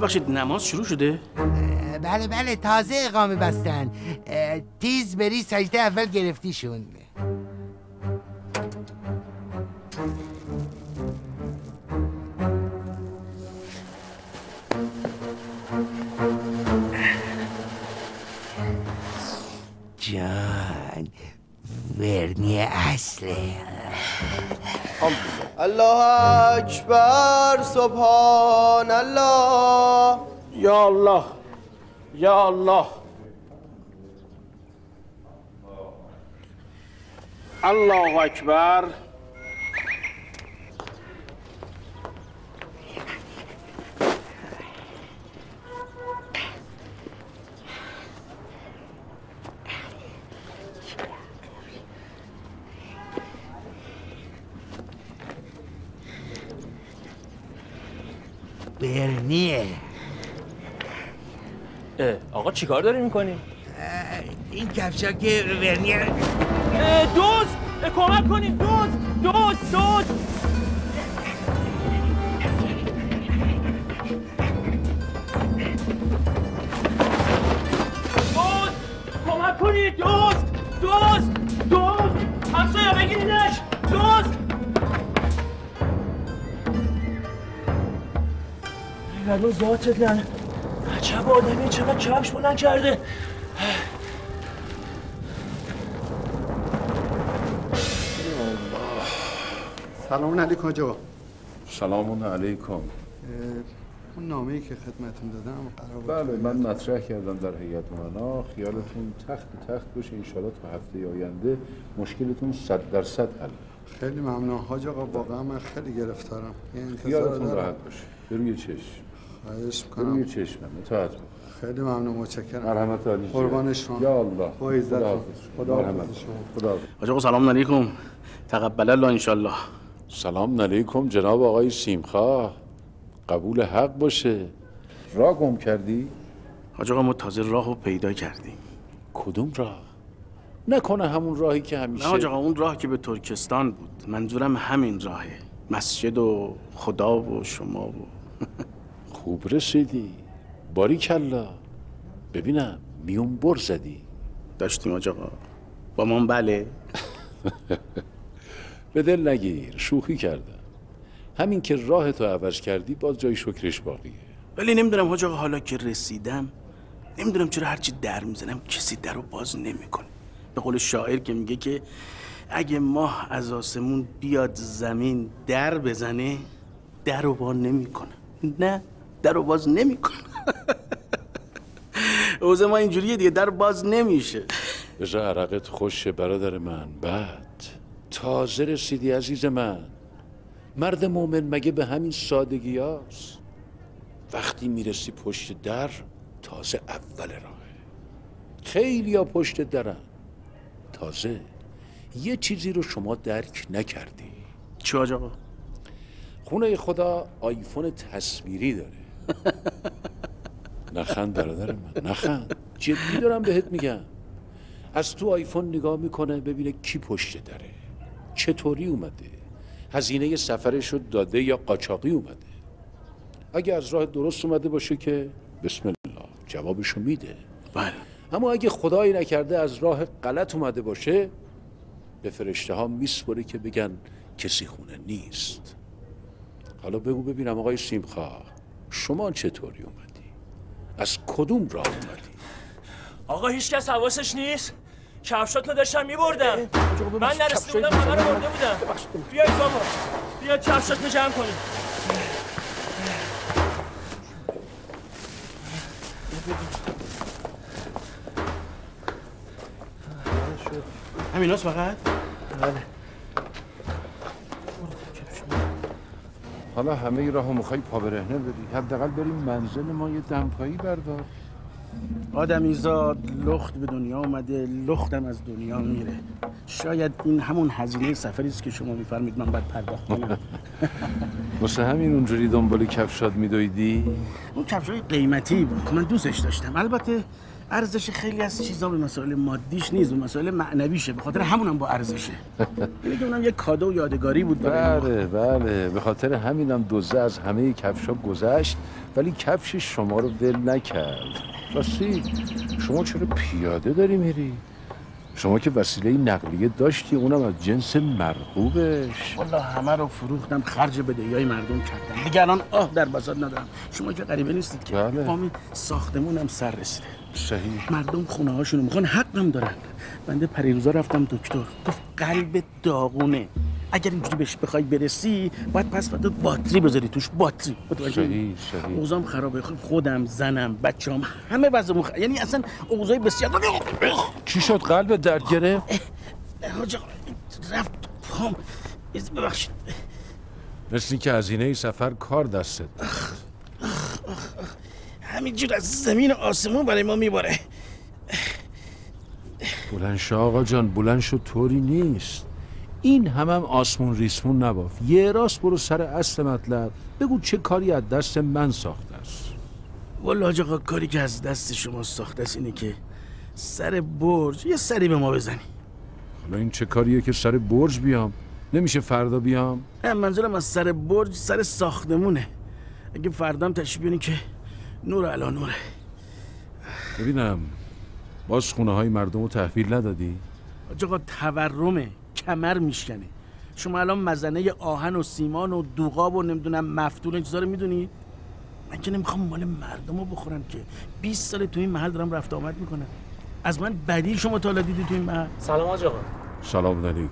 ببخشید نماز شروع شده؟ بله بله تازه اقامه بستن. تیز بری سجده اول گرفتیشون. جان ورنی اصله. الله اکبر سبحان الله. یا الله یا الله. الله اکبر. برنیه. آقا چیکار داری میکنی؟ این کفشا که ورنیه. دوز کمک کنیم. دوز کمک کنید. دوز همسایه بگیریدش. دوز ایوالو ذاتت لن عجب آدمی چقدر کفش بلند کرده. سلام علیکم آقا. سلام علیکم. اون نامه‌ای که خدمتتون دادم بله من مطرح کردم در هیئت امنا. خیالتون تخت باشه انشالله تا هفته آینده مشکلتون 100% حل. خیلی ممنون حاج آقا، واقعا من خیلی گرفتارم. خیالتون راحت باشه. بروی چشم. خواهش می‌کنم. بروی چشم. اطاعت کن. خیلی ممنون، متشکرم. مرحمت عالی. قربان شما. یا الله. با عزت. خدا حاج آقا سلام علیکم. تقبل الله ان شاء الله. سلام علیکم جناب آقای سیمخواه. قبول حق باشه. راه گم کردی؟ حاج آقا ما تازه راهو پیدا کردیم. کدوم راه؟ نکنه همون راهی که همیشه. نه حاج آقا اون راه که به ترکستان بود. منظورم همین راهه. مسجد و خدا و شما و خوب رسیدی. باریکلا. ببینم میون بر زدی. داشتیم حاج آقا. با من بله. به دل نگیر، شوخی کردم. همین که راهتو عوض کردی باز جای شکرش باقیه. ولی نمیدونم حاج آقا حالا که رسیدم نمیدونم چرا هرچی در میزنم کسی درو باز نمیکنه. به قول شاعر که میگه که اگه ماه از آسمون بیاد زمین در بزنه درو باز نمیکنه. نه درو باز نمیکنه. اوضاع ما اینجوریه دیگه، در باز نمیشه. بذار عرقت خوشه برادر من. بعد تازه رسیدی عزیز من. مرد مومن مگه به همین سادگی هاست؟ وقتی میرسی پشت در تازه اول راهه. خیلی ها پشت درن. تازه یه چیزی رو شما درک نکردی. چی حاج آقا؟ خونه خدا آیفون تصویری داره. نخند برادر من، نخند. جدی دارم بهت میگم. از تو آیفون نگاه میکنه ببینه کی پشت دره، چطوری اومده، هزینه سفرش رو داده یا قاچاقی اومده. اگه از راه درست اومده باشه که بسم الله جوابشو میده. بله. اما اگه خدایی نکرده از راه غلط اومده باشه به فرشته ها میسپره که بگن کسی خونه نیست. حالا بگو ببینم آقای سیمخواه شما چطوری اومدی؟ از کدوم راه اومدی؟ آقا هیچ کس حواسش نیست. کفشاتونو داشتم میبردم. من نرسیده بودم همه رو برده بودم. بیایید بابا. بیایید کفشاتونو جمع کنید. همین هست فقط؟ بله. حالا همه راهو میخوای پا برهنه بری، حداقل بریم منزل ما یه دمپایی بردار. آدمیزاد لخت به دنیا اومده، لختم از دنیا میره. شاید این همون هزینه سفری است که شما میفرمید من باید پرداخت کنم. واسه همین اونجوری دنبال کفشات میدویدی؟ اون کفشای قیمتی بود، من دوستش داشتم. البته ارزش خیلی از چیزا به مسائل مادیش نیست، به مسائل معنویشه، به خاطر همونم با ارزشه. اینه که اونم یه کادو یادگاری بود برای ما. بله به خاطر همینم دوزه از همه کفشا گذشت ولی کفش شما رو ول نکرد. راستی شما چرا پیاده داری میری؟ شما که وسیله نقلیه داشتی، اونم از جنس مرغوبش. والله همه رو فروختم، خرج بدهیای مردم کردم، دیگه الان در بساط ندارم. شما که غریبه نیستید که بله. وام ساختمونم سر رسیده. صحیح. مردم خونه هاشونو میخوان، حقم دارن. بنده پریروزا رفتم دکتر، گفت قلب داغونه، اگر اینجوری بهش بخوای برسی باید پس فردا باتری بذاری توش، باتری. صحیح. اوضاعم خرابه، خودم، زنم، بچه‌ام همه وضعمون یعنی اصلا اوضاع بسیار. چی شد قلبت درد گرفت؟ حاج آقا رفت پام، ببخشید. مثل این که هزینه سفر کار دستت. همینجور از زمین آسمون برای ما میباره. بلند شو آقا جان، بلند شو، طوری نیست. این هم آسمون ریسمون نباف. یه راست برو سر اصل مطلب، بگو چه کاری از دست من ساخته است. والله حاج آقا کاری که از دست شما ساخته است اینه که سر برج یه سری به ما بزنی. حالا این چه کاریه که سر برج بیام؟ نمیشه فردا بیام؟ منظورم از سر برج سر ساختمونه. اگه فردام تشریف بیانی که نور علا نوره. ببینم باز خونه های مردم رو تحویل ندادی؟ حاج آقا تورمه، کمر میشکنه. شما الان مزنه آهن و سیمان و دوغاب و نمیدونم مفتون و چیزا رو میدونی؟ من که نمیخوام مال مردم رو بخورم که 20 سال تو این محل دارم رفت آمد میکنم. از من بدی شما تا حالا دیدی تو این محل؟ سلام حاج آقا. سلام علیکم.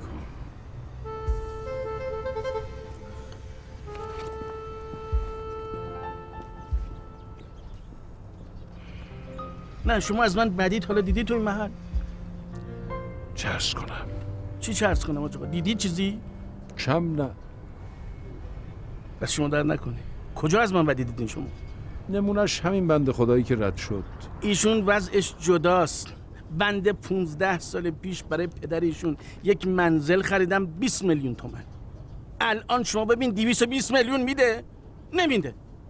نه شما از من بدی تا حالا دیدی تو این محل؟ چه عرض کنم؟ چی چه عرض کنم حاج آقا؟ دیدی چیزی؟ کم نه. بس شما در نکنی. کجا از من بدی دیدین شما؟ نمونش همین بنده خدایی که رد شد. ایشون وضعش جداست. بنده 15 سال پیش برای پدر ایشون یک منزل خریدم 20 میلیون تومان. الان شما ببین 220 میلیون میده؟ نمیده.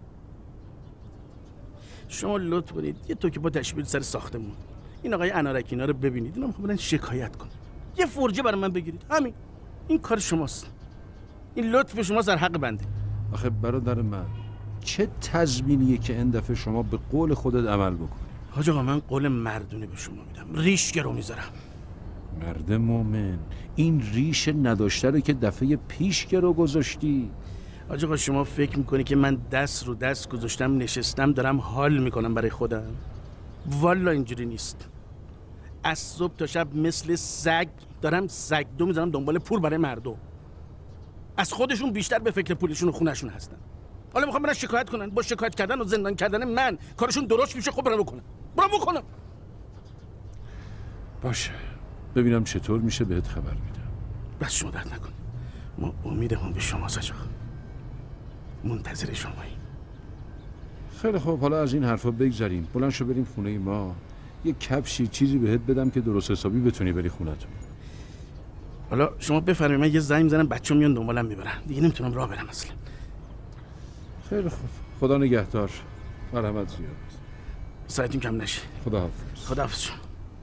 شما لطف کنید یه توکی با تشبیه سر ساختمون. این آقای انارکینا رو ببینید. اینا میخوام برن شکایت کنن. یه فرجه برای من بگیرید. همین. این کار شماست. این لطف شما در حق بنده. آخه برادر من چه تضمینیه که این دفعه شما به قول خودت عمل بکنی؟ حاج آقا من قول مردونه به شما میدم، ریش گرو میذارم. مرد مومن، این ریش نداشته رو که دفعه پیش گرو گذاشتی. حاج آقا شما فکر میکنی که من دست رو دست گذاشتم نشستم دارم حال میکنم برای خودم؟ والا اینجوری نیست. از صبح تا شب مثل سگ دارم سگدو میذارم دنبال پول برای مردم. از خودشون بیشتر به فکر پولشون و خونشون هستن. حالا میخوام برن شکایت کنن. با شکایت کردن و زندان کردن من کارشون درست میشه. خب برن بکنم. باشه ببینم چطور میشه بهت خبر میدم. بس شما درد نکن. ما امیدمون به شما ساجا. منتظر شماییم. خیلی خوب حالا از این حرفا بگذریم. بلند شو بریم خونه ما. یه کفشی چیزی بهت بدم که درست حسابی بتونی بری خونتون. حالا شما بفرمایید من یه زنگ میزنم بچه‌م میان دنبالم میبرن. دیگه نمیتونم راه برم اصلا. خیلی خوب. خدا نگهدار. مرحمت زیاد. ساعتون کم نشه. خداحافظ. خداحافظ شما.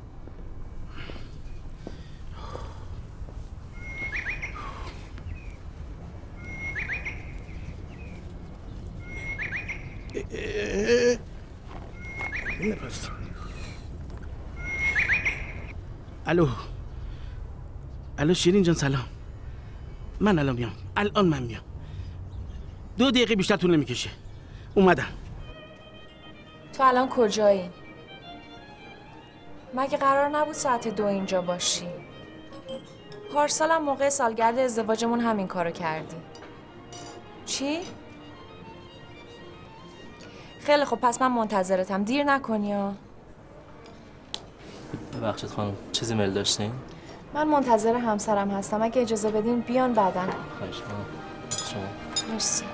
الو شیرین جان سلام. من الان میام. الان من میام. 2 دقیقه بیشتر طول نمیکشه. اومدم. تو الان کجایی؟ مگه قرار نبود ساعت 2 اینجا باشی؟ پارسالم موقع سالگرد ازدواجمون همین کارو کردی. چی؟ خیلی خب پس من منتظرتم. دیر نکنی ها. ببخشید خانم چیزی میل داشتین؟ من منتظر همسرم هستم. اگه اجازه بدین بیان بعداً. خواهش می‌کنم. شما مرسی.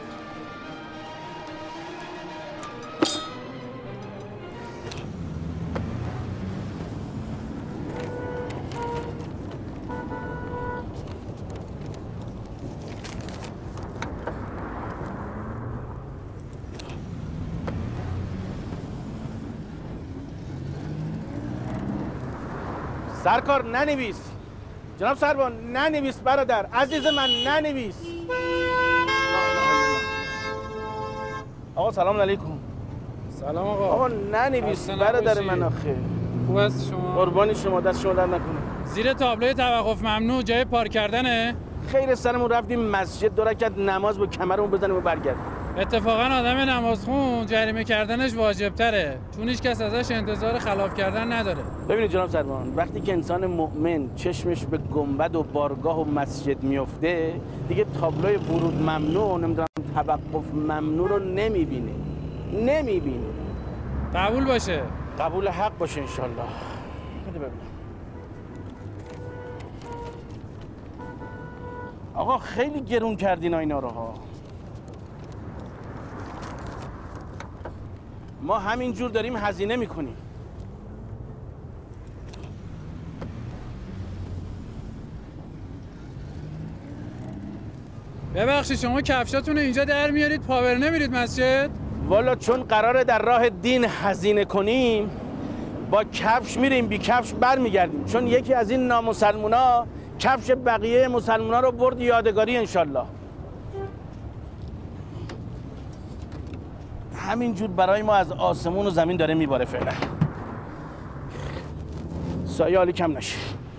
سرکار ننویس. جناب سربان ننویس برادر عزیز من، ننویس. آقا سلام علیکم. سلام آقا. آقا ننویس برادر من آخه. خوب هست شما؟ قربانی شما، دست شما درد نکنه. زیر تابلوی توقف ممنوع جای پارک کردنه؟ خیر سرمون رفتیم مسجد 2 رکعت نماز با کمرمون بزنیم و برگردیم. اتفاقا آدم نمازخون جریمه کردنش واجب تره، چون هیچ کس ازش انتظار خلاف کردن نداره. ببینید جناب سربان، وقتی که انسان مؤمن چشمش به گنبد و بارگاه و مسجد میفته، دیگه تابلوی ورود ممنوع، نمیدونم توقف ممنوع رو نمیبینه. قبول باشه. قبول حق باشه انشالله. بده ببینم. آقا خیلی گرون کردین اینا رو ها. ما همینجور داریم هزینه میکنیم. ببخشید شما کفشاتون رو اینجا در میارید پاور نمیرید مسجد؟ والا چون قراره در راه دین هزینه کنیم، با کفش میریم بی کفش برمیگردیم، چون یکی از این نامسلمونا کفش بقیه مسلمونا رو برد یادگاری انشالله. همینجور برای ما از آسمون و زمین داره میباره فعلا. سایه حالی کم نشه.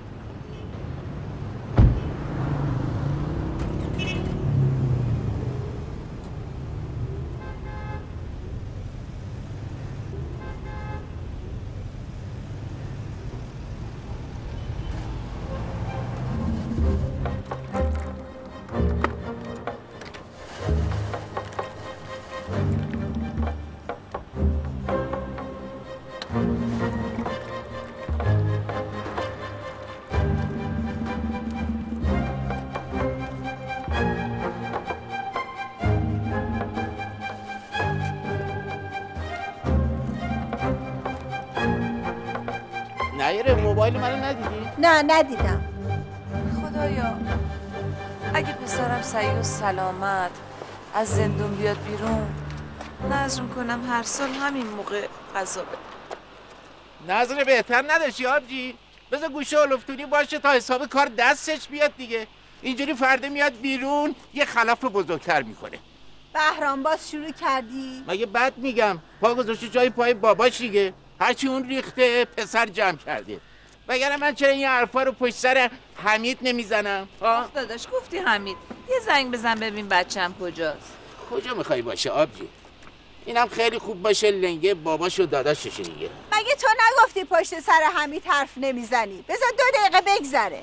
نیاره موبایل منو ندیدی؟ نه ندیدم. خدایا اگه پسرم سعی و سلامت از زندون بیاد بیرون، نظر میکنم هر سال همین موقع قضا بده. نظر بهتر نداشتی آبجی؟ بذار گوشه الفتونی باشه تا حساب کار دستش بیاد دیگه. اینجوری فرده میاد بیرون یه خلاف بزرگتر میکنه. بهرام باز شروع کردی؟ مگه بد میگم؟ پا گذاشته جای پای باباش دیگه. هرچی اون ریخته پسر جمع کرده. وگرنه من چرا این حرفا رو پشت سر حمید نمیزنم؟ آخ داداش گفتی حمید، یه زنگ بزن ببین بچم کجاست. کجا میخوای باشه آبجی؟ اینم خیلی خوب باشه لنگه باباش و داداشش دیگه. مگه تو نگفتی پشت سر حمید حرف نمیزنی؟ بذار 2 دقیقه بگذره.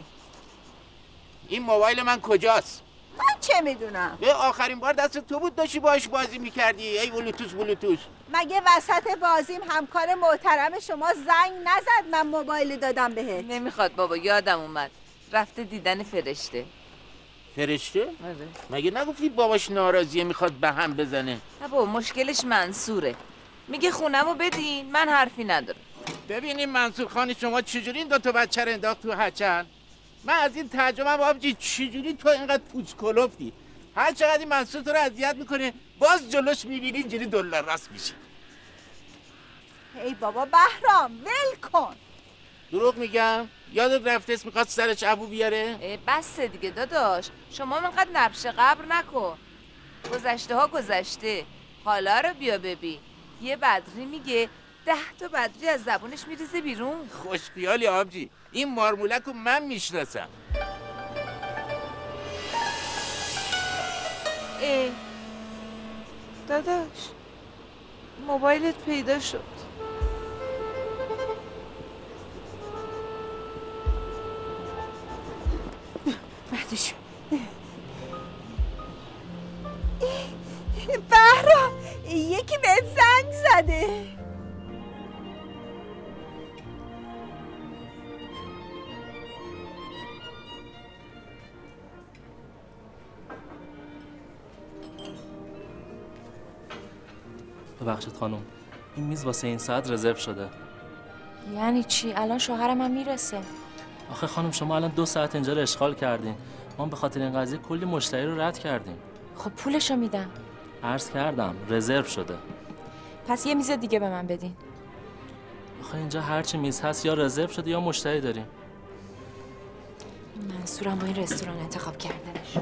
این موبایل من کجاست؟ من چه میدونم؟ به آخرین بار دست تو بود داشتی باهاش بازی میکردی. ای بلوتوث. مگه وسط بازیم همکار محترم شما زنگ نزد من موبایل دادم بهت؟ نمیخواد بابا، یادم اومد رفته دیدن فرشته. فرشته؟ آره. مگه نگفتی باباش ناراضیه میخواد به هم بزنه؟ نه بابا مشکلش منصوره، میگه خونمو بدین من حرفی ندارم. ببینیم منصور خان شما چجوری این 2 بچه رو انداخت تو هچل؟ من از این تعجبم آبجی، چجوری تو اینقدر پوچ کلفتی؟ هر چقدر این منصور تو رو اذیت میکنه باز جلوش میبینی اینجوری دلار راست میشه. ای بابا بهرام ول کن. دروغ میگم؟ یادت رفته اسم میخواد سرش ابو بیاره؟ بس دیگه داداش، شما منقدر نبش قبر نکن. گذشته ها گذشته، حالا رو بیا ببین. یه بدری میگه 10 تا بدری از زبونش میریزه بیرون. خوشخیالی آبجی، این مارمولک رو من میشناسم. داداش موبایلت پیدا شد. بعدش بهرام یکی بهت زنگ زده. ببخشید خانم، این میز واسه این ساعت رزرو شده. یعنی چی؟ الان شوهرم هم میرسه. آخه خانم شما الان 2 ساعت اینجا رو اشغال کردین. ما به خاطر این قضیه کلی مشتری رو رد کردیم. خب پولشو میدم. عرض کردم رزرو شده. پس یه میز دیگه به من بدین. آخه اینجا هرچی میز هست یا رزرو شده یا مشتری داریم. منصورم با این رستوران انتخاب کردنش.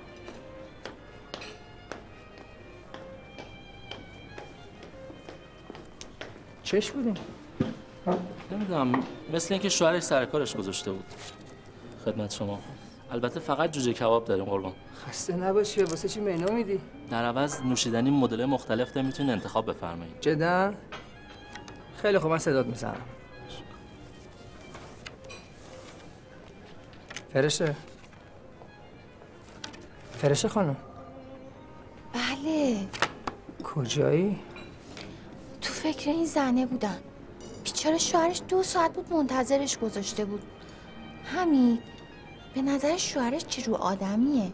چش بودیم؟ نمیدونم، مثل اینکه شوهرش سر کارش گذاشته بود. خدمت شما. البته فقط جوجه کباب داریم قربان. خسته نباشی. واسه چی منو میدی؟ در عوض نوشیدنی مدل مختلف داریم، میتونید انتخاب بفرمایید. جدا؟ خیلی خوب، من صدات میزنم. فرشه خانم. بله. کجایی؟ تو فکر این زنه بودم. بیچاره شوهرش 2 ساعت بود منتظرش گذاشته بود. همین. به نظر شوهرش چه رو آدمیه؟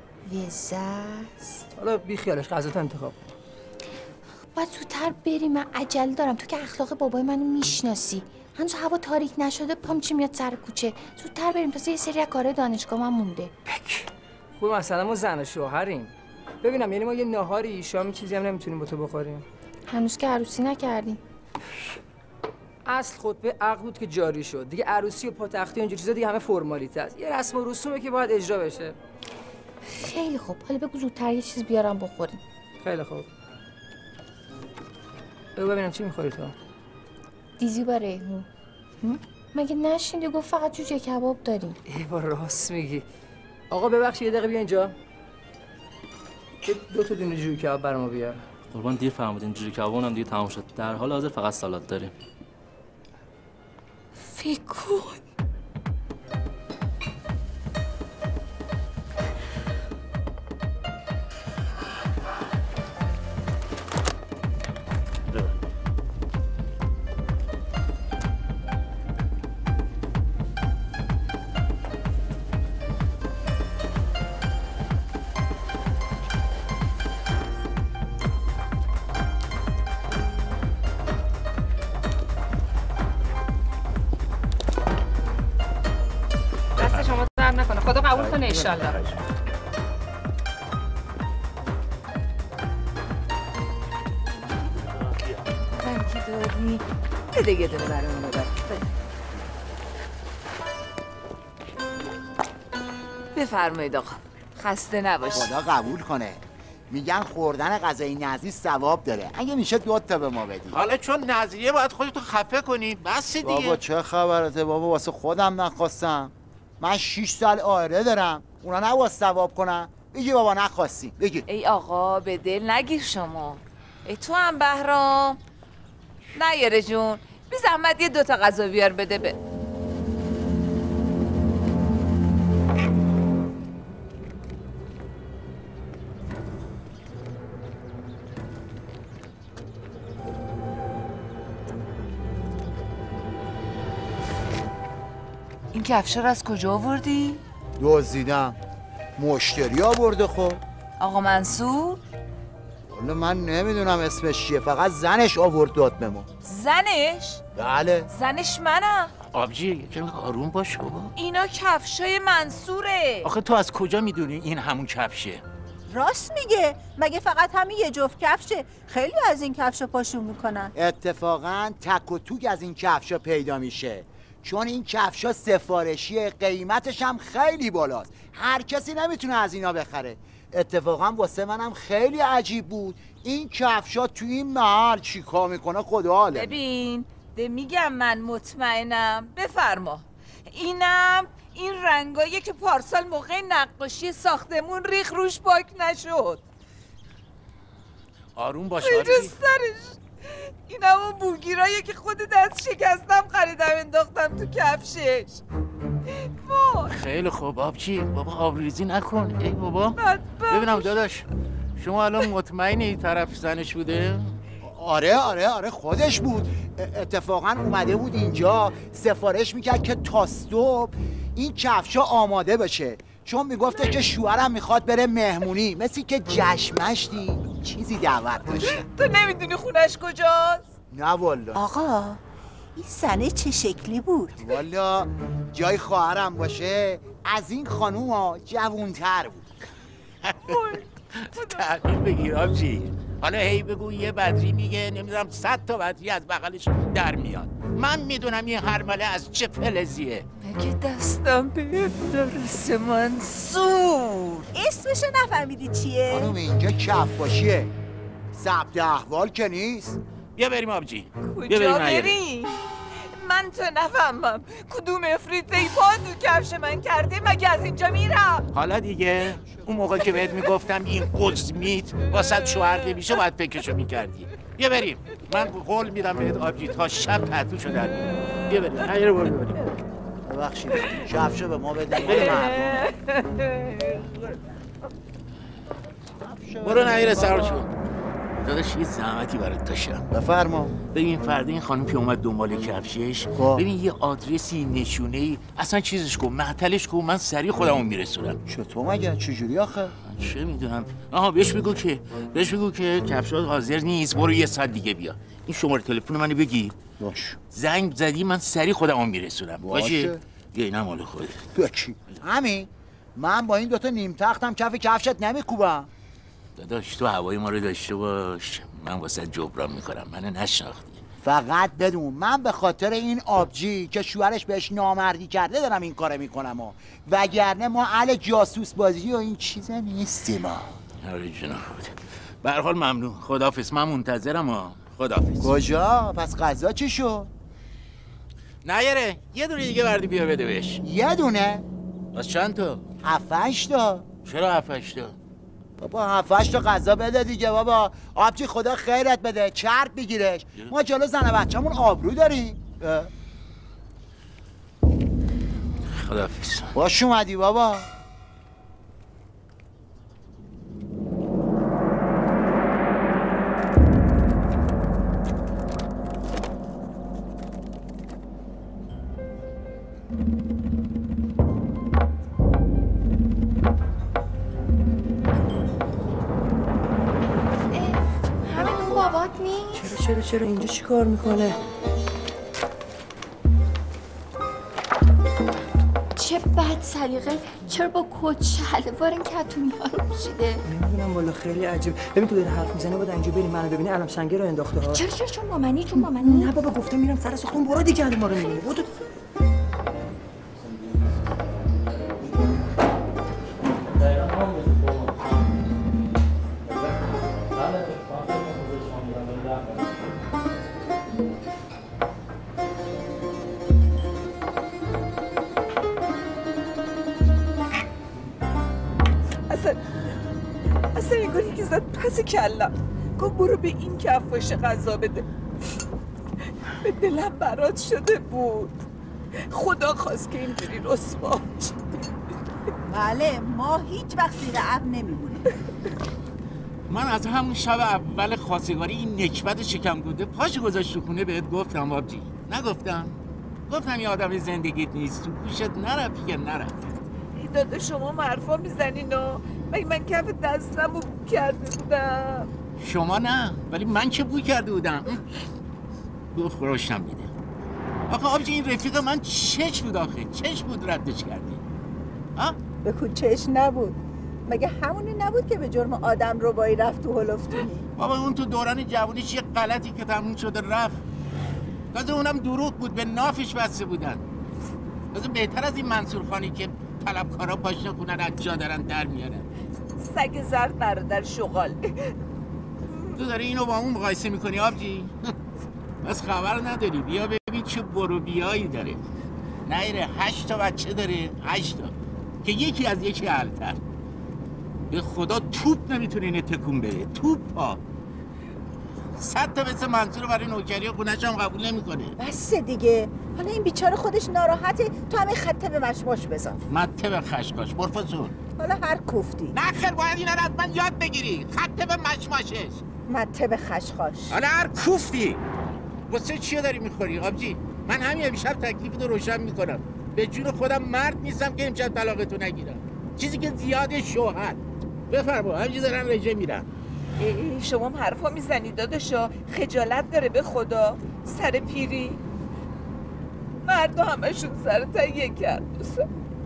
وزست. حالا بی خیالش، غذا انتخاب کن. باید زودتر بریم، من عجله دارم. تو که اخلاق بابای منو میشناسی. هنوز هوا تاریک نشده، پام چی میاد سر کوچه. زودتر بریم، تازه یه سری از کارهای دانشگاه من مونده. خوب، مثلا ما زن و شوهریم. ببینم، یعنی ما یه ناهاری شامی چیزی هم نمیتونیم با تو بخوریم؟ هنوز که عروسی نکردیم. اصل خطبه عقد بود که جاری شد. دیگه عروسی و پاتختی و اینجور چیزا دیگه همه فرمالیته است. یه رسم و رسومه که باید اجرا بشه. خیلی خوب، حالا بگو زودتر یه چیز بیارم بخوریم. خیلی خوب. بگو ببینم چی میخوری تو؟ دیزی با ریحون. مگه نشنیدی گفت فقط جوجه کباب داریم؟ ای با راست میگی. آقا ببخشید یه دقیقه بیا اینجا. 2 تا دونه جوجه کباب برام بیار. قربان دیر فهمیدین جوجه کباب اونم دیگه تموم شد. در حال حاضر فقط سالاد داریم. فکر کن. خدا قبول کنه انشالله. من که دادی بده یه دونه برامون ببر. بفرمایید آقا، خسته نباشید. خدا قبول کنه. میگن خوردن غذای نظری ثواب داره. اگه میشه 2 تا به ما بدی. حالا چون نظریه باید خودتو خفه کنی. بس دیگه. بابا چه خبرته بابا؟ واسه خودم نخواستم. من 6 سال آره دارم. اونا نباید ثواب کنن. بگی بابا نخواستی. بگی. ای آقا به دل نگیر شما. ای تو هم بهرام. نه یاره جون، بی زحمت یه 2 تا غذا بیار بده به. این کفشا رو از کجا آوردی؟ دزدیدم. مشتری آورده خب. آقا منصور؟ والا من نمیدونم اسمش چیه، فقط زنش آورد داد به ما. زنش؟ بله. زنش منم. آبجی کمی آروم باش بابا. اینا کفشای منصوره. آخه تو از کجا میدونی این همون کفشه؟ راست میگه. مگه فقط همین یه جفت کفشه؟ خیلی از این کفشا پاشون میکنن. اتفاقا تک و توک از این کفشا پیدا میشه، چون این کفشا سفارشیه، قیمتش هم خیلی بالاست. هر کسی نمیتونه از اینا بخره. اتفاقا واسه منم خیلی عجیب بود این کفشا تو این محل چیکار میکنه خدا عالم. ببین ده میگم من مطمئنم. بفرما. اینم این رنگاییه که پارسال موقع نقاشی ساختمون ریخ روش پاک نشد. آروم باش آبجی. سرش. این همون بوگیراییه که خود دست شکستم خریدم انداختم تو کفشش. خیلی خوب آبجی. بابا آبریزی نکن. ای بابا ببینم داداش، شما الان مطمئنی این طرف زنش بوده؟ آره خودش بود. اتفاقا اومده بود اینجا سفارش میکرد که تا صبح این کفشا آماده بشه، چون میگفته که شوهرم میخواد بره مهمونی، مثل که جشمشتی چیزی دعوت داشته. تو نمیدونی خونش کجاست؟ نه والا. آقا این زنه چه شکلی بود؟ والا جای خواهرم باشه از این خانوما جوونتر بود. تحقیل بگیر آبجی. حالا هی بگو یه بدری میگه نمیدونم 100 تا بدری از بغلش در میاد. من میدونم این هرمله از چه فلزیه. مگه دستم به درس منصور اسمشو نفهمیدی چیه؟ خانم اینجا کفاشیه، ثبت احوال که نیست. بیا بریم آبجی. کجا بریم؟ من تو نفهمم کدوم افریته ای پا تو کفش من کرده مگه از اینجا میرم؟ حالا دیگه اون موقع که بهت میگفتم این قزمیت واسه شوهر نمیشه باید فکرشو میکردی. بیا بریم. من قول میدم بهت آبجی تا شب پتوشو در میارم. بیا بریم. خیلی بریم. ببخشید کفشو به ما بده. برو نهیر سرشون. داداش یه زحمتی برات داشتم. بفرما. ببین فردا این خانم که اومد دنبال کفشش، ببین یه آدرسی نشونه‌ای اصلا چیزش کن، معطلش کن، من سریع خودمو میرسونم. چطور مگه؟ چجوری آخه؟ چه میدونم. آها بهش بگو که کفشات حاضر نیست، برو یه ساعت دیگه بیا. این شماره تلفن منو بگی. باش. زنگ زدی من سریع خودمو میرسونم. باشه. اینم مال خودت. بکی. همین. من با این دوتا نیم تختم کف کفشت نمیکوبم. داداش تو هوای ما رو داشته باش، من واسه جبران میکنم. منو نشناختی. فقط بدون من به خاطر این آبجی که شوهرش بهش نامردی کرده دارم این کارو میکنم وگرنه ما اهل جاسوس بازی و این چیزا نیستیم. آره جناب. به هر حال ممنون. خداحافظ. من منتظرم. خداحافظ. کجا؟ پس غذا چی شو؟ نیاره یه دونه دیگه بردی بیا بده بهش. یه دونه؟ بس چند تا؟ 7-8 تا. چرا 7-8 تا؟ بابا 7-8 تا غذا بده دیگه بابا. آبجی خدا خیرت بده، چرب بگیرش. ما جلو زن بچه‌مون آبرو داریم. خداحافظ. باش اومدی بابا. چرا اینجا چی کار میکنه؟ چه بد سلیقه، چرا با کت شلوار این کتونی ها رو پوشیده؟ نمیدونم والا خیلی عجیب. ببین تو داره حرف میزنه باید اینجا بریم منو ببینی علم سنگه رو انداخته ها. چرا چون مامانی نه بابا گفته میرم سر ساختمون برو دیگه ما رو میبینی. برو. اصلا انگاری که زد پس کلم گفت برو به این کفاش غذا بده. به دلم برات شده بود. خدا خواست که اینجوری رسوا. بله ما هیچ وقت زیر اب نمیمونیم. من از همون شب اول خواستگاری این نکبت شکم گوده پاش گذاشت تو خونه بهت گفتم آبجی. نگفتم یه آدم زندگیت نیست تو گوشت نرفت که نرفت. داده شما حرفا میزنین من کف دستم رو کرده بودم. شما نه ولی من که بوی کرده بودم. بوی خوشم میده. آخه آبجی این رفیق من چش بود آخه. چش بود ردش کردی. ها؟ بگو چش نبود. مگه همونی نبود که به جرم آدم ربایی رفت تو هلفتونی؟ بابا اون تو دوران جوونیش یه غلطی که تموم شده رفت. تازه اونم دروغ بود، به نافش بسته بودن. تازه بهتر از این منصور خانی که طلبکارا پاش نکنن از جا دارن در میارن. سگ زرد برادر شغال. تو داری اینو با اون مقایسه میکنی آبجی؟ بس خبر نداری. بیا ببین چه برو بیایی داره. نیره 8 تا بچه داره. 8 تا که یکی از یکی حلتر. به خدا توپ نمیتونه اینه تکون بده. توپ ها 100 تا مثل منصور برای نوکری و خونش هم قبول نمیکنه. بس دیگه. حالا این بیچاره خودش ناراحته تو همه خطه به مشماش بزن. مته به خشکاش پروفسور. حالا هر کوفتی. نه خیر باید اینا رو از من یاد بگیری. خطه به مشماشش. مته به خشخاش. حالا هر کوفتی. واسه چیه داری میخوری آبجی؟ من همین امشب تکلیفتو روشن میکنم. به جون خودم مرد نیستم که امشب طلاقتو نگیرم. چیزی که زیاده شوهر. بفرما همینجوری دارن رژه میرن. شما هم حرفا میزنی داداشا. خجالت داره به خدا. سر پیری مرد همشون سر تهیه کرد.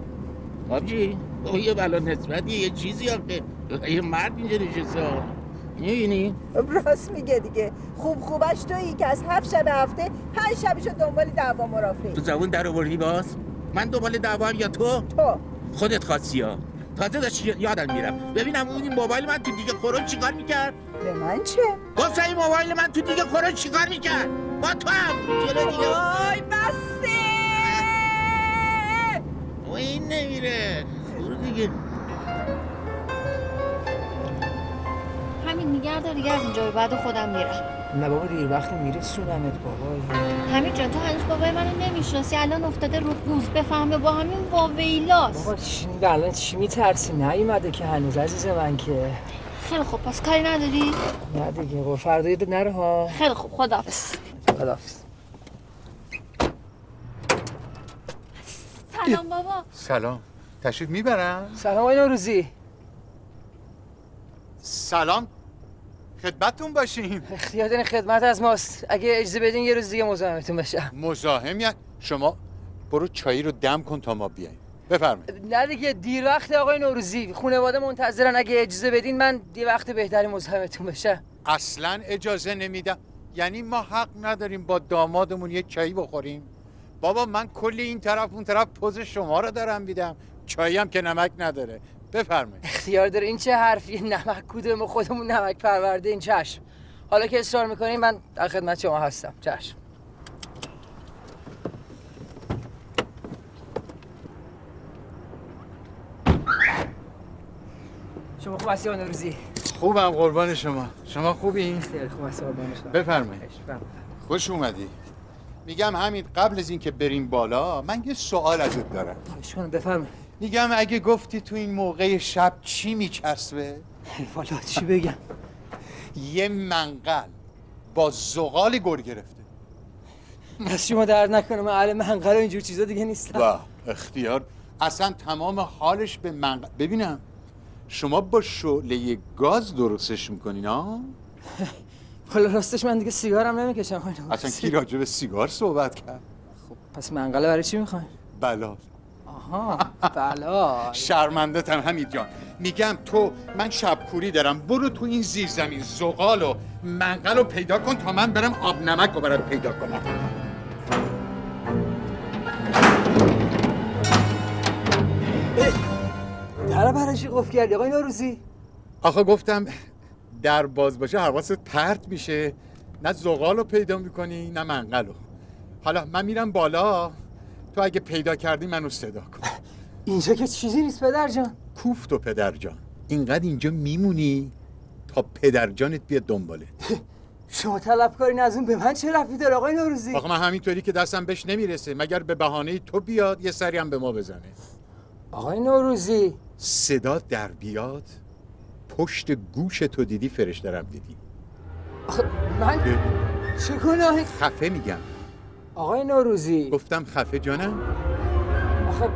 آبجی یه بلا نسبتی یه چیزی آقه یه مرد اینجا نشسته. می‌بینی؟ راست میگه دیگه. خوبش تویی که از 7 شب هفته 5 شبشو دنبال دعوا مرافعی. تو زبون در آوردی باز؟ من دنبال دعوام یا تو؟ خودت خواستی ها. تازه داشت یادم میرم. ببینم اون موبایل من تو دیگه خورون چیکار میکرد؟ به من چه؟ گفتم این موبایل من تو دیگه خورون چیکار میکرد؟ با تو هم جلو دیگه. وای بسه! و این نمیره. برو دیگه. همین نگه دار دیگه، از اینجا به بعد خودم میرم. نه بابا دیر وقتی میره سونمت بابا. همین جان تو هنوز بابای منو نمیشناسی، الان افتاده رو قوز بفهمه با همین واویلاست. بابا الان چی میترسی؟ نیومده که هنوز عزیز من که. خیلی خوب پس کاری نداری؟ نه دیگه بابا فردا یادت نره ها. خیلی خوب خداحافظ. خداحافظ. سلام بابا. سلام. تشریف میبرم؟ سلام آقای نوروزی. سلام. خدمتتون باشیم. اختیار خدمت از ماست. اگه اجازه بدین یه روز دیگه مزاحمتون بشم. مزاحم یعنی شما برو چایی رو دم کن تا ما بیاییم. بفرمایید. نه دیگه دیر وقت آقای نوروزی. خانواده منتظرن، اگه اجازه بدین من یه وقت بهتری مزاحمتون بشم. اصلا اجازه نمیدم. یعنی ما حق نداریم با دامادمون یه چایی بخوریم؟ بابا من کلی این طرف اون طرف پوز شما رو دارم میدم. چایی هم که نمک نداره. بفرمایید. اختیار داره. این چه حرفیه؟ نمک کوده؟ ما خودمون نمک پرورده. این چشم. حالا که اصرار میکنین من در خدمت شما هستم. چشم. شما خوب هستی آقای نوروزی؟ خوبم قربان شما. شما خوبین؟ خیلی خوب هستی قربان شما. بفرمایید. خوش اومدی. میگم همین قبل از اینکه بریم بالا من یه سوال ازت دارم. خواهش کنم بفرمایید. میگم اگه گفتی تو این موقع شب چی میچسبه؟ والا چی بگم؟ یه منقل با زغال گر گرفته. از شما درد نکنه، من اهل منقل و اینجور چیزا دیگه نیستم. واه اختیار. اصلا تمام حالش به منقل. ببینم شما با شعله گاز درستش میکنین ها؟ حالا راستش من دیگه سیگارم نمیکشم. اصلا کی راجع به سیگار صحبت کرد؟ خب پس منقله برای چی میخواین؟ بلا. آها بلا. شرمنده‌تم حمید جان. میگم تو من شبکوری دارم، برو تو این زیرزمین زغال و منقل رو پیدا کن تا من برم آب نمک رو برات پیدا کنم. در برای چی قفل کردی آقای نوروزی؟ آخه گفتم در باز باشه حواست پرت میشه، نه زغال رو پیدا میکنی نه منقل رو. حالا من میرم بالا، تو اگه پیدا کردی منو صدا کن. اینجا که چیزی نیست پدر جان. کوفت و پدر جان. اینقدر اینجا میمونی تا پدر جانت بیاد دنباله. شما طلبکارین از اون به من چه رفتی داره آقای نوروزی؟ آخه من همینطوری که دستم بهش نمیرسه مگر به بهانه تو بیاد یه سری هم به ما بزنه. آقای نوروزی صدا در بیاد پشت گوش تو دیدی فرشته‌ام دیدی. آخه من چه گناهی؟ خفه میگم. آقای نوروزی گفتم خفه جانم. آخه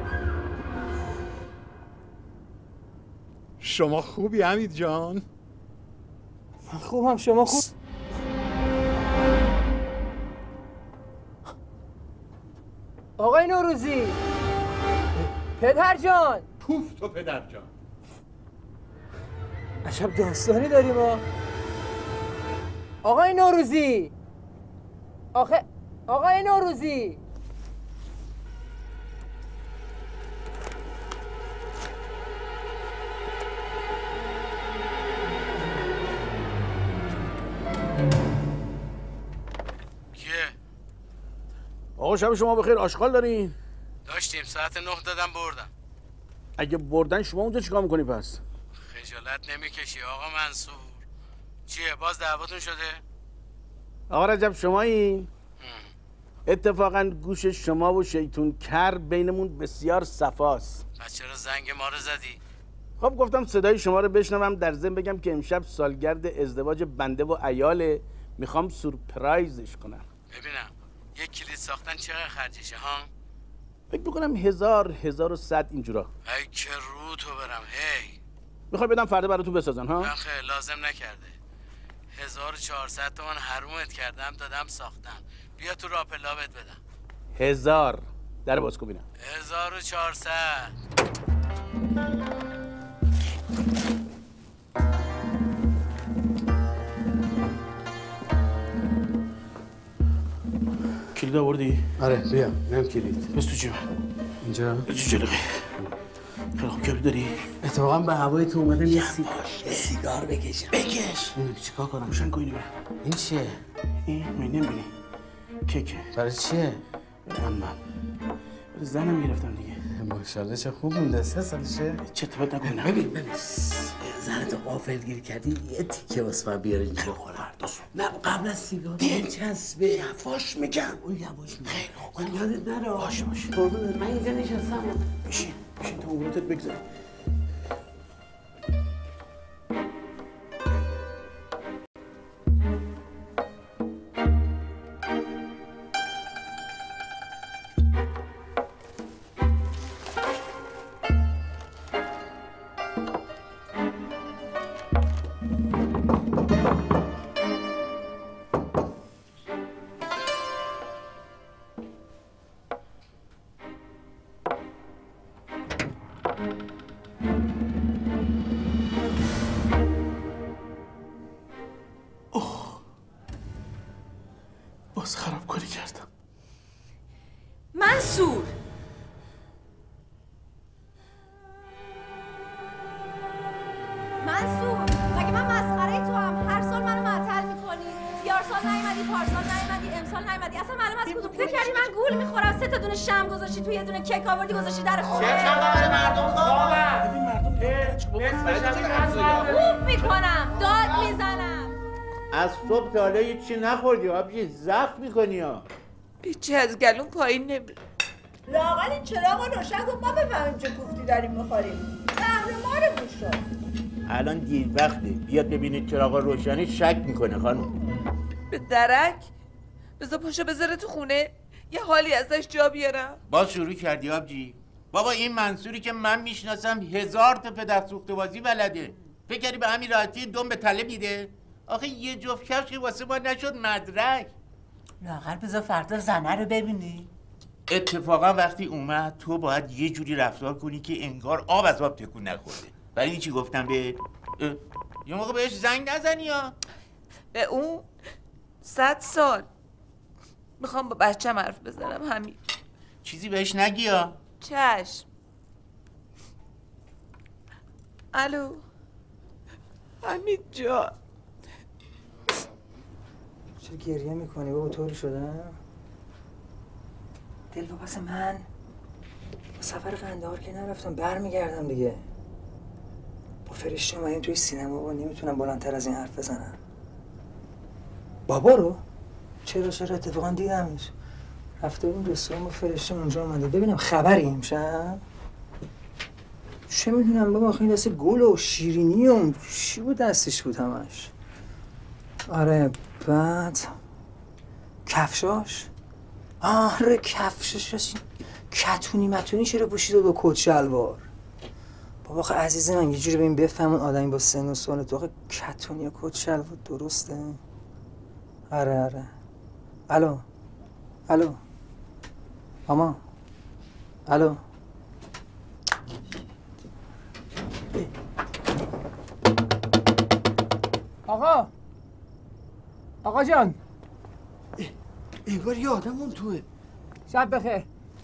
شما خوبی حمید جان؟ من خوبم، شما خوب؟ آقای نوروزی پدر جان. پوف تو پدر جان. عجب داستانی داریم ما. آقای نوروزی آخه آقای نوروزی کیه؟ آقا شب شما بخیر. آشغال دارین؟ داشتیم ساعت 9 دادم بردم. اگه بردن شما اونجا چیکار میکنی پس؟ خجالت نمیکشی آقا منصور؟ چیه باز دعواتون شده؟ آقا رجب شمایی؟ اتفاقا گوش شما و شیطون کر بینمون بسیار صفاست. پس چرا زنگ ما رو زدی؟ خب گفتم صدای شما رو بشنوم، در ضمن بگم که امشب سالگرد ازدواج بنده و عیاله، میخوام سورپرایزش کنم. ببینم یک کلید ساختن چقدر خرجشه ها؟ فکر میکنم 1000-1100 اینجورا. ای که رو تو برم. هی میخوای بدم فردا براتون بسازن ها؟ من خیلی لازم نکرده. 1400 تومان حرومت کردم دادم ساختن. بیا تو راپلا بهت بدم. 1000 در باز کن ببینم. 1400 آوردی؟ آره بیا نم کلید بس تو جیبم اینجا جلوی خیلی خوب کبری داری؟ اتفاقا به هوای تو اومدم یه سیگار بکشم بکش چیکار کنم؟ روشن کنی برم این چیه؟ این نمیبینی کیکه برای چیه؟ برای زنم گرفتم دیگه ماشاءالله چه خوب مونده 3 سالشه چه اتفاق نکنم ببین زنتو غافلگیر کردی یه تیکه واسه من بیاره اینجا بخورم نه قبل از سیگار چسبه یواش میگم اون یواش میگم خیلی خوب من یادت نره باشه من اینجا نشستم بشین تا اموراتت بگذره باز خراب کاری کردم منصور مگه من مسخره تو هم هر سال منو معطل میکنی یار سال نیومدی پارسال نیومدی امسال نیومدی اصلا معلوم از کدوم فکر کردی من گول میخورم 3 تا دونه شم گذاشتی توی یه دونه کیک آوردی گذاشتی در خونه چه خبر مردم خوب میکنم داد میزنم از صبح تا حالا هیچی نخوردی آبجی زخم میکنی ها پیچی از گلون پایین نمیره لااقل این چراغو روشن کن ما بفهمیم چه کوفتی داریم میخوریم قهرمانمون شد الان دیر وقته بیاد ببینید چراغ روشنی شک میکنه خانم به درک بذار پاشو بذاره تو خونه یه حالی ازش جا بیارم باز شروع کردی آبجی بابا این منصوری که من میشناسم 1000 تا پدر سوخته بازی بلده فکر کردی به همین راحتی دم به تله میده آخه یه جفت کفش واسه ما نشد مدرک لااقل بذار فردا زنه رو ببینی اتفاقا وقتی اومد تو باید یه جوری رفتار کنی که انگار آب از آب تکون نخورده برای این چی گفتم به یه موقع بهش زنگ نزنی ها به اون 100 سال میخوام با بچه‌م حرف بزنم همین چیزی بهش نگی ها چشم الو حمید جان چرا گریه میکنی بابا طوری شدم دلواپس من با سفر قندهار که نرفتم برمیگردم دیگه با فرشته اومدیم توی سینما بابا نمیتونم بلندتر از این حرف بزنم بابا رو چرا اتفاقا دیدمش رفته اون رستوران با فرشته اونجا اومده ببینم خبری امشب چه میدونم بابا آخه این دست گل و شیرینی و چی بود دستش بود همش آره بعد کفشاش آره کفشاش کتونی متونی چرا پوشیده با کت شلوار بابا آخه عزیز من یه جوری به این بفهمون آدمی با سن و سال تو آخه کتونی و کت شلوار درسته آره الو ماما الو آقا جان انگار یه آدم اون توه شب بخیر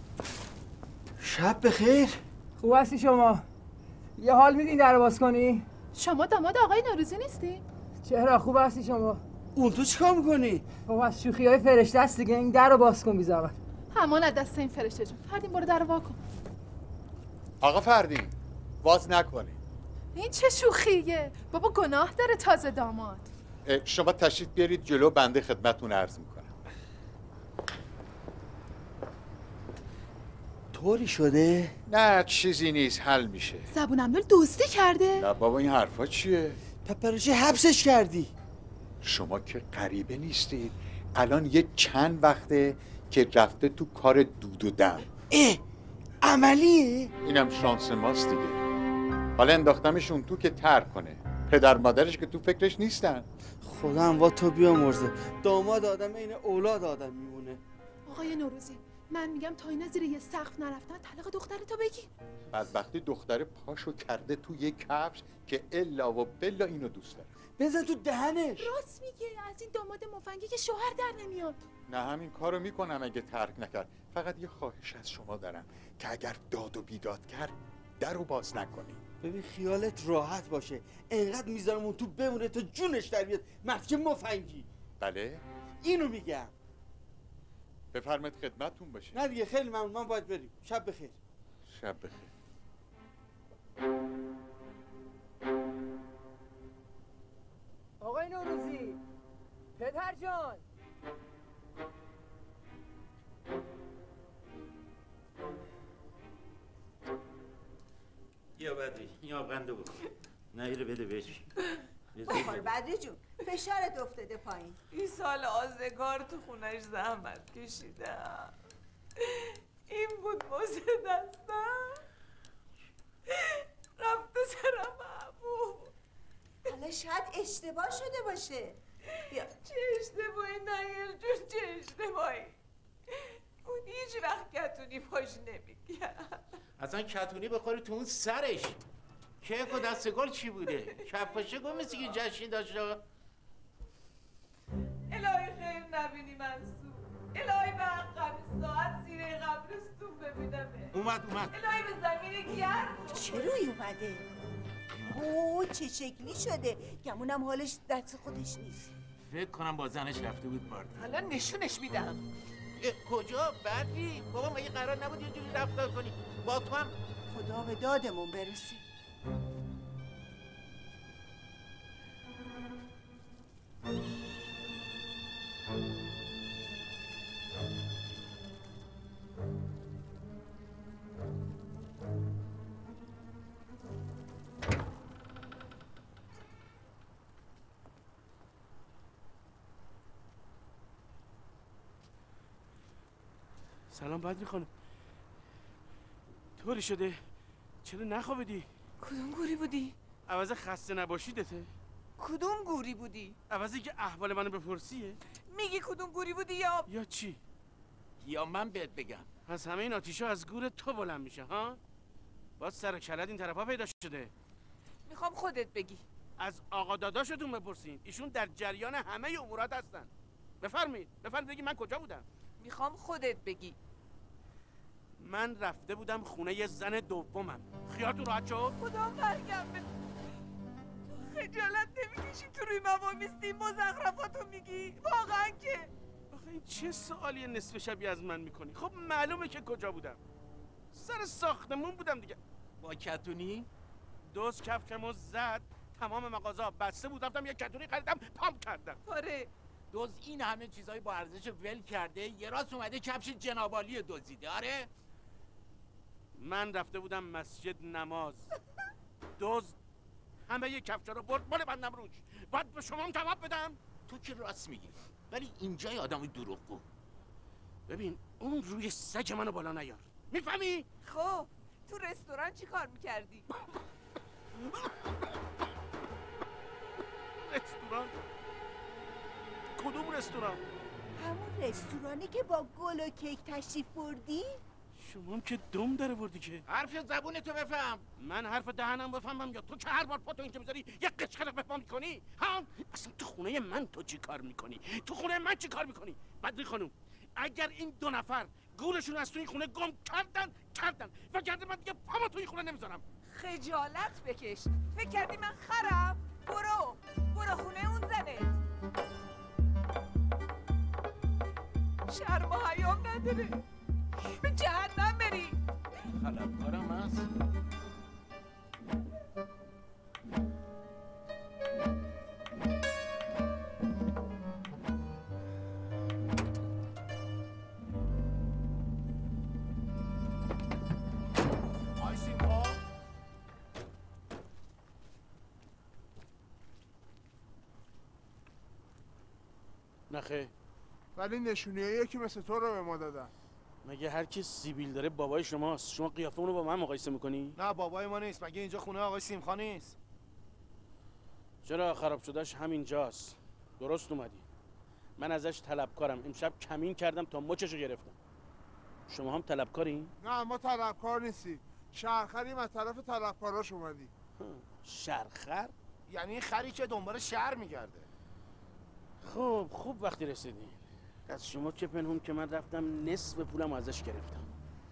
شب بخیر خوب هستی شما یه حال میدین در باز کنی شما داماد آقای نوروزی نیستی؟ چرا خوب هستی شما اون تو چیکار میکنی؟ بابا از شوخی های فرشته است دیگه این در رو باز کن بی زحمت همان از دست این فرشته جون فردین برو در رو وا کن آقا فردین باز نکنی این چه شوخیه بابا گناه داره تازه داماد شما تشریف بیارید جلو بنده خدمتتون عرض میکنم طوری شده؟ نه چیزی نیست حل میشه زبونم دل دوستی کرده نه بابا این حرفا چیه پپرچی حبسش کردی شما که غریبه نیستید الان یه چند وقته که رفته تو کار دود و دم عملیه؟ اینم شانس ماست دیگه حالا انداختمشون تو که ترک کنه پدر مادرش که تو فکرش نیستن خدا هم وا تو بیامرزه داماد آدم این اولاد آدم میمونه آقای نوروزی من میگم تا اینا زیر یه سقف نرفتن طلاق دخترتو بگیر. بدبختی دختر پاشو کرده تو یه کفش که الا و بلا اینو دوست داره. بزن تو دهنش. راست میگه، از این داماد مفنگی که شوهر در نمیاد. نه همین کارو میکنم اگه ترک نکرد. فقط یه خواهش از شما دارم که اگر داد و بیداد کرد درو باز نکنی. ببین خیالت راحت باشه، انقدر میذارم اون تو بمونه تا جونش در بیاد. مرد که مفنگی. بله اینو میگم. بفرمایید خدمتتون باشه. نه دیگه خیلی ممنون، من باید بریم. شب بخیر. شب بخیر. آقای نوروزی، پدر جان. یا بدری این آبغنده بکن، نهیره بده بهش. بخور بدری جون، فشارت افتاده پایین. این سال آزگار تو خونش زحمت کشیدم. این بود موزه دستم رفته سرم محبوب. حالا شاید اشتباه شده باشه. بیا. چه اشتباهی نیر جون، چه اشتباهی؟ اون هیچ وقت کتونی پاش نمیگرد. اصلا کتونی بخوری تو اون سرش. کیف و دستگل چی بوده؟ کفاشه گم مثل که جشنی داشت. الهی خیر نبینی منصور. الهی به عقب ساعت زیر قبرستون ببینمه. اومد. الهی به زمین گرم. چروی اومده؟ اوه چه شکلی شده. گمونم حالش دست خودش نیست. فکر کنم با زنش رفته بود پارتی. حالا نشونش میدم. کجا بدری؟ بابا مگه قرار نبود یه جوری رفتار کنی؟ با تو هم خدا به دادمون برسه. سلام بدری خانم. طوری شده؟ چرا نخوابیدی؟ کدوم گوری بودی؟ عوض خسته نباشیدته؟ کدوم گوری بودی؟ عوضی که احوال منو بپرسیه؟ میگی کدوم گوری بودی یا چی؟ یا من بهت بگم. پس همه این آتیشا از گور تو بلند میشه ها؟ باز سر کلت این طرفا پیدا شده. میخوام خودت بگی. از آقا داداشتون بپرسین، ایشون در جریان همه امورات هستن. بفرمایید بگی من کجا بودم. میخوام خودت بگی. من رفته بودم خونه یه زن دومم. خیالتون راحت شد؟ خدا مرگم به تو خجالت نمیکشی تو روی من وامیستی مزخرفاتو میگی؟ واقعا که آخه این چه سوالی نصف شبی از من میکنی؟ خب معلومه که کجا بودم. سر ساختمون بودم دیگه. با کتونی؟ دوز کفشمو زد، تمام مغازه بسته بود، رفتم یه کتونی خریدم پامپ کردم. آره دوز این همه چیزای با ارزش ول کرده، یه راست اومده کفش جنابالی دزدیده. آره من رفته بودم مسجد نماز، دوز همه یه کفشا رو برد مال بندم روش. باید به شما هم جواب بدم؟ تو که راست میگی، ولی اینجای آدمی دروغگو. ببین اون روی سگ منو بالا نیار، میفهمی؟ خب تو رستوران چی کار میکردی؟ رستوران؟ کدوم رستوران؟ همون رستورانی که با گل و کیک تشریف بردی؟ شما هم که دم داره بردی که. حرف زبون تو بفهم. من حرف دهنم بفهمم یا تو که هر بار پاتو اینجا بذاری یه قشقرق بفهم میکنی؟ ها؟ اصلا تو خونه من تو چی کار میکنی؟ تو خونه من چی کار میکنی؟ بدری خانم اگر این دو نفر گورشون از تو این خونه گم کردن وگرنه من دیگه پامو تو این خونه نمیذارم. خجالت بکش. فکر کردی من خرم؟ برو خونه اون زنت. شرم و حیام نداره. به جهنم بری. طلبکارم هست. نخه ولی نشونیه که مثل تو رو به ما دادن. مگه هر کی سیبیل داره بابای شماست؟ شما قیافه اونو با من مقایسه میکنی؟ نه بابای ما نیست. مگه اینجا خونه آقای سیمخان نیست؟ چرا خراب شدهش همینجاست. درست اومدی. من ازش طلبکارم. امشب کمین کردم تا مچشو گرفتم. شما هم طلبکارین؟ نه ما طلبکار نیستیم، شهرخریم، از طرف طلبکاراش اومدی. شهرخر؟ یعنی خری که دنبال شهر میگرده. خب خوب وقتی رسیدین. از شما چه پنهون که من رفتم نصف پولم ازش گرفتم.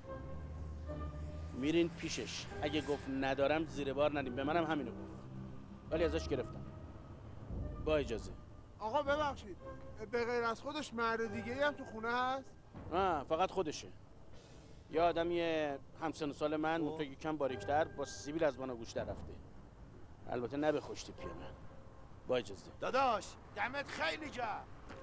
میرین پیشش، اگه گفت ندارم زیر بار ندیم، به منم همینو گفت، ولی ازش گرفتم. با اجازه. آقا ببخشید، به غیر از خودش مرد دیگه هم تو خونه هست؟ نه فقط خودشه. یه آدمی همسن و سال من، منطقه کم باریکتر، با سیبیل از بانو گوش در رفته. البته نه به خوش تیپی من. با اجازه. داداش دمت خیلی گرم.